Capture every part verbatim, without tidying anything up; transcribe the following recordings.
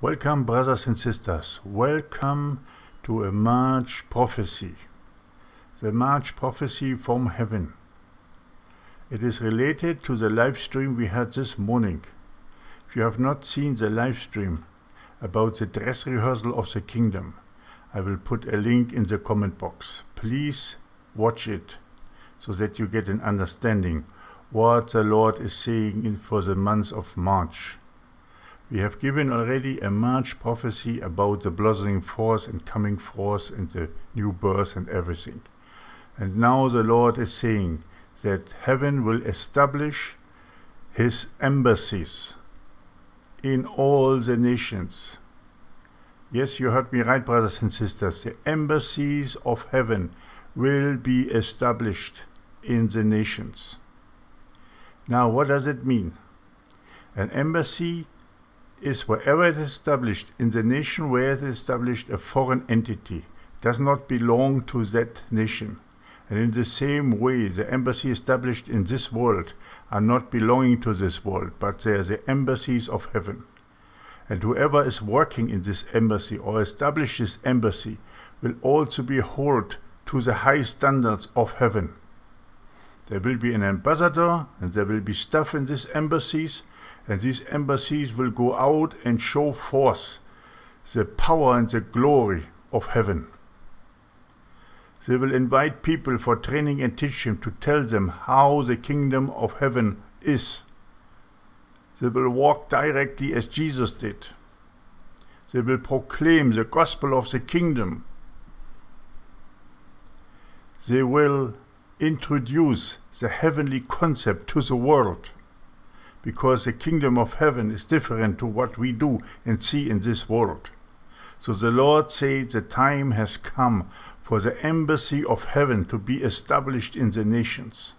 Welcome, brothers and sisters. Welcome to a March prophecy. The March prophecy from heaven. It is related to the live stream we had this morning. If you have not seen the live stream about the dress rehearsal of the kingdom, I will put a link in the comment box. Please watch it so that you get an understanding what the Lord is saying in for the month of March. We have given already a March prophecy about the blossoming forth and coming forth and the new birth and everything. And now the Lord is saying that heaven will establish his embassies in all the nations. Yes, you heard me right, brothers and sisters. The embassies of heaven will be established in the nations. Now, what does it mean? An embassy is wherever it is established in the nation where it is established a foreign entity. It does not belong to that nation. And in the same way, the embassy established in this world are not belonging to this world, but they are the embassies of heaven. And whoever is working in this embassy or establishes this embassy will also be held to the high standards of heaven. There will be an ambassador and there will be staff in these embassies, and these embassies will go out and show forth the power and the glory of heaven. They will invite people for training and teaching to tell them how the kingdom of heaven is. They will walk directly as Jesus did. They will proclaim the gospel of the kingdom. They will introduce the heavenly concept to the world, because the kingdom of heaven is different to what we do and see in this world. So the Lord said the time has come for the embassy of heaven to be established in the nations.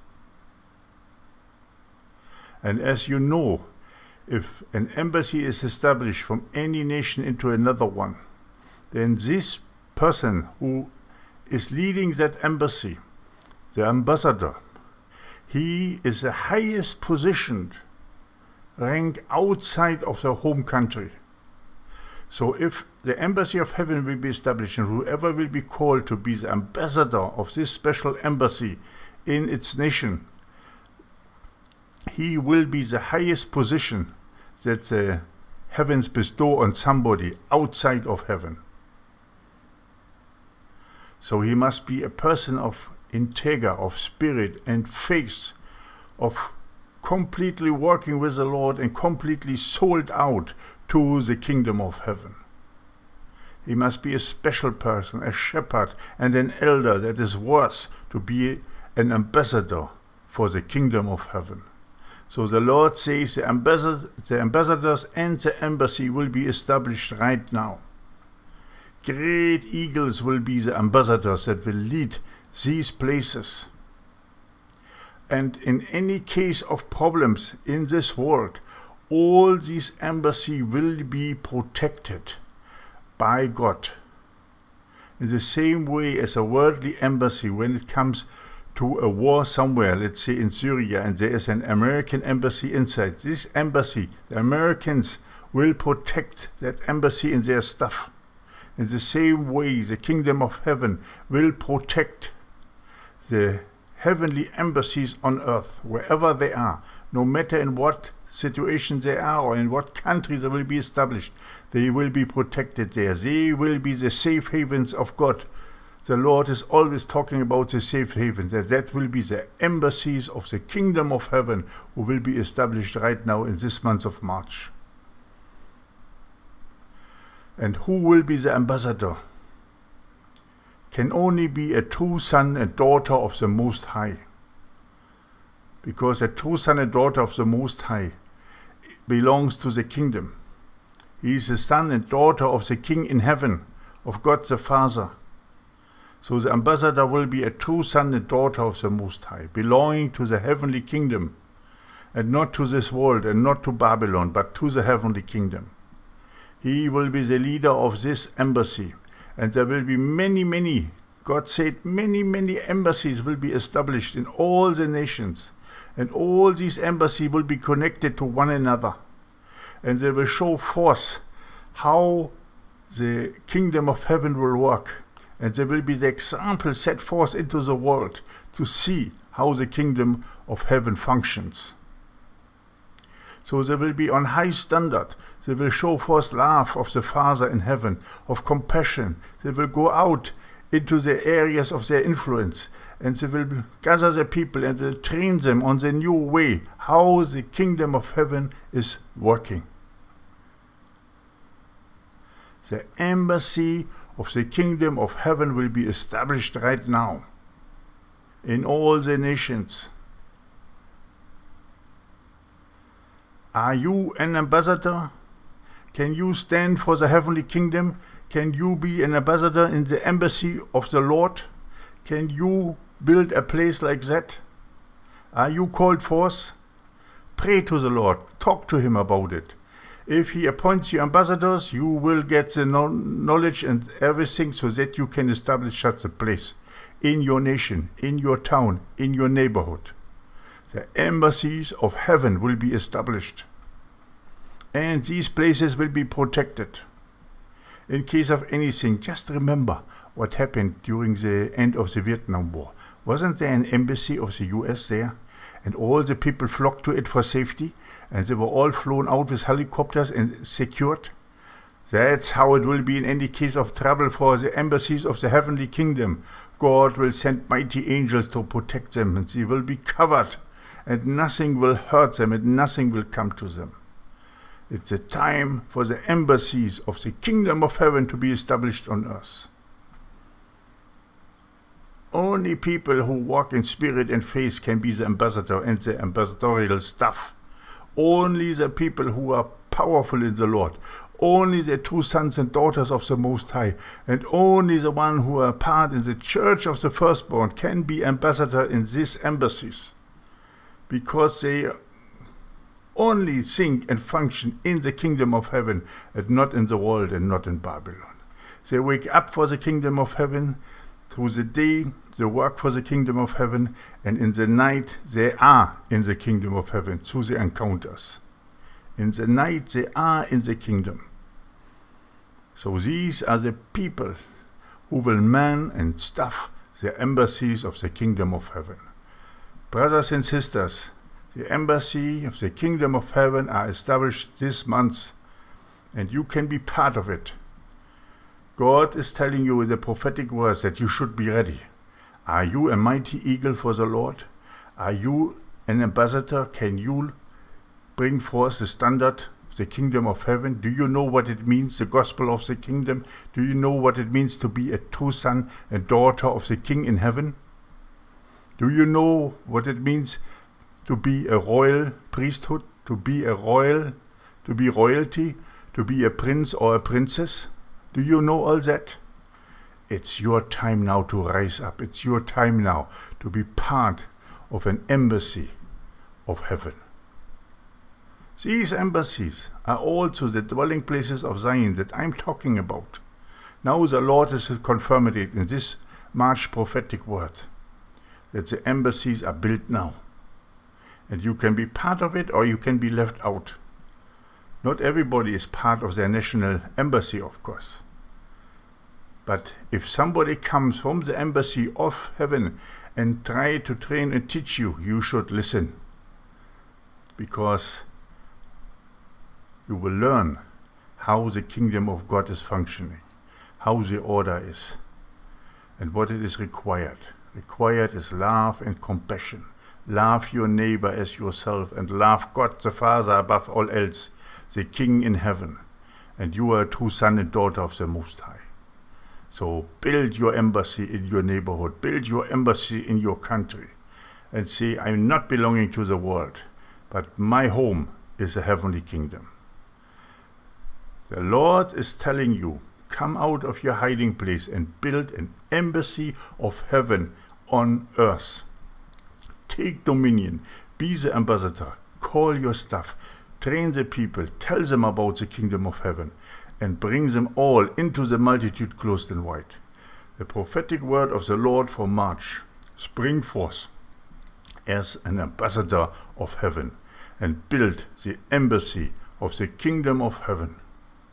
And as you know, if an embassy is established from any nation into another one, then this person who is leading that embassy, the ambassador, he is the highest positioned rank outside of their home country. So if the embassy of heaven will be established and whoever will be called to be the ambassador of this special embassy in its nation, he will be the highest position that the heavens bestow on somebody outside of heaven. So he must be a person of integer, of spirit and faith, of completely working with the Lord and completely sold out to the kingdom of heaven. He must be a special person, a shepherd and an elder that is worth to be an ambassador for the kingdom of heaven. So the Lord says the, ambassador, the ambassadors and the embassy will be established right now. Great eagles will be the ambassadors that will lead these places. And in any case of problems in this world, all these embassies will be protected by God. In the same way as a worldly embassy, when it comes to a war somewhere, let's say in Syria, and there is an American embassy inside, this embassy, the Americans will protect that embassy and their stuff. In the same way, the kingdom of heaven will protect the heavenly embassies on earth, wherever they are, no matter in what situation they are or in what country they will be established, they will be protected there. They will be the safe havens of God. The Lord is always talking about the safe haven, that that will be the embassies of the kingdom of heaven who will be established right now in this month of March. And who will be the ambassador? Can only be a true son and daughter of the Most High. Because a true son and daughter of the Most High belongs to the kingdom. He is the son and daughter of the King in heaven, of God the Father. So the ambassador will be a true son and daughter of the Most High, belonging to the heavenly kingdom, and not to this world and not to Babylon, but to the heavenly kingdom. He will be the leader of this embassy. And there will be many, many, God said, many, many embassies will be established in all the nations. And all these embassies will be connected to one another. And they will show forth how the kingdom of heaven will work. And there will be the example set forth into the world to see how the kingdom of heaven functions. So they will be on high standard. They will show forth love of the Father in heaven, of compassion. They will go out into the areas of their influence, and they will gather the people and will train them on the new way, how the kingdom of heaven is working. The embassy of the kingdom of heaven will be established right now in all the nations. Are you an ambassador? Can you stand for the heavenly kingdom? Can you be an ambassador in the embassy of the Lord? Can you build a place like that? Are you called forth? Pray to the Lord. Talk to him about it. If he appoints you ambassadors, you will get the knowledge and everything so that you can establish such a place in your nation, in your town, in your neighborhood. The embassies of heaven will be established. And these places will be protected. In case of anything, just remember what happened during the end of the Vietnam War. Wasn't there an embassy of the U S there? And all the people flocked to it for safety, and they were all flown out with helicopters and secured. That's how it will be in any case of trouble for the embassies of the heavenly kingdom. God will send mighty angels to protect them, and they will be covered, and nothing will hurt them, and nothing will come to them. It's a time for the embassies of the kingdom of heaven to be established on earth. Only people who walk in spirit and faith can be the ambassador and the ambassadorial staff. Only the people who are powerful in the Lord. Only the true sons and daughters of the Most High. And only the one who are part in the church of the firstborn can be ambassador in these embassies. Because they only think and function in the kingdom of heaven and not in the world and not in Babylon. They wake up for the kingdom of heaven. Through the day, they work for the kingdom of heaven, and in the night, they are in the kingdom of heaven through the encounters. In the night, they are in the kingdom. So these are the people who will man and staff the embassies of the kingdom of heaven. Brothers and sisters, the embassy of the kingdom of heaven are established this month, and you can be part of it. God is telling you with the prophetic words that you should be ready. Are you a mighty eagle for the Lord? Are you an ambassador? Can you bring forth the standard of the kingdom of heaven? Do you know what it means, the gospel of the kingdom? Do you know what it means to be a true son and daughter of the King in heaven? Do you know what it means to be a royal priesthood, to be a royal, to be royalty, to be a prince or a princess? Do you know all that? It's your time now to rise up. It's your time now to be part of an embassy of heaven. These embassies are also the dwelling places of Zion that I'm talking about. Now the Lord is confirming it in this March prophetic word, that the embassies are built now. And you can be part of it or you can be left out. Not everybody is part of their national embassy, of course. But if somebody comes from the embassy of heaven and try to train and teach you, you should listen. Because you will learn how the kingdom of God is functioning, how the order is, and what it is required. Required is love and compassion. Love your neighbor as yourself, and love God the Father above all else, the King in heaven, and you are a true son and daughter of the Most High. So build your embassy in your neighborhood, build your embassy in your country, and say, I'm not belonging to the world, but my home is the heavenly kingdom. The Lord is telling you, come out of your hiding place and build an embassy of heaven on earth. Take dominion, be the ambassador, call your staff, train the people, tell them about the kingdom of heaven, and bring them all into the multitude clothed in white. The prophetic word of the Lord for March, spring forth as an ambassador of heaven, and build the embassy of the kingdom of heaven.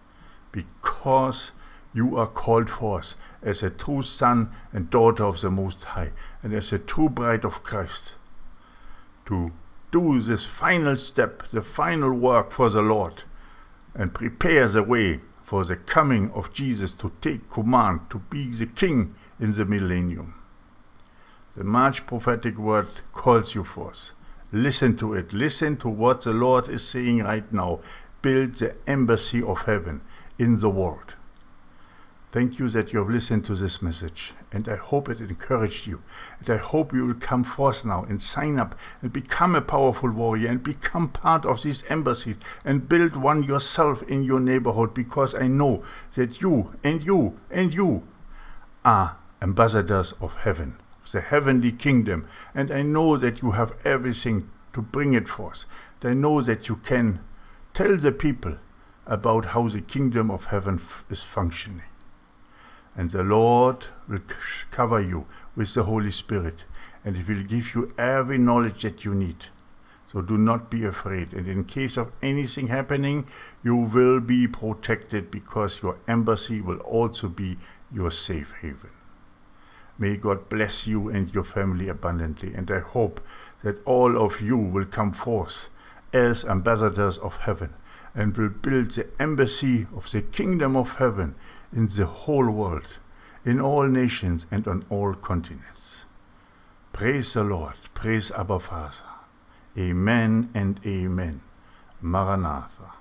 because you are called forth as a true son and daughter of the Most High, and as a true bride of Christ, to do this final step, the final work for the Lord, and prepare the way for the coming of Jesus to take command, to be the King in the millennium. The March prophetic word calls you forth. Listen to it. Listen to what the Lord is saying right now. Build the embassy of heaven in the world. Thank you that you have listened to this message, and I hope it encouraged you. And I hope you will come forth now and sign up and become a powerful warrior and become part of these embassies and build one yourself in your neighborhood, because I know that you and you and you are ambassadors of heaven, the heavenly kingdom, and I know that you have everything to bring it forth. And I know that you can tell the people about how the kingdom of heaven is functioning. And the Lord will cover you with the Holy Spirit, and it will give you every knowledge that you need. So do not be afraid. And in case of anything happening, you will be protected, because your embassy will also be your safe haven. May God bless you and your family abundantly. And I hope that all of you will come forth as ambassadors of heaven and will build the embassy of the kingdom of heaven in the whole world, in all nations and on all continents. Praise the Lord. Praise Abba Father. Amen and amen. Maranatha.